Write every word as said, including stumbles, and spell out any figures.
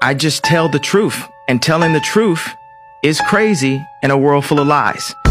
I just tell the truth, and telling the truth is crazy in a world full of lies.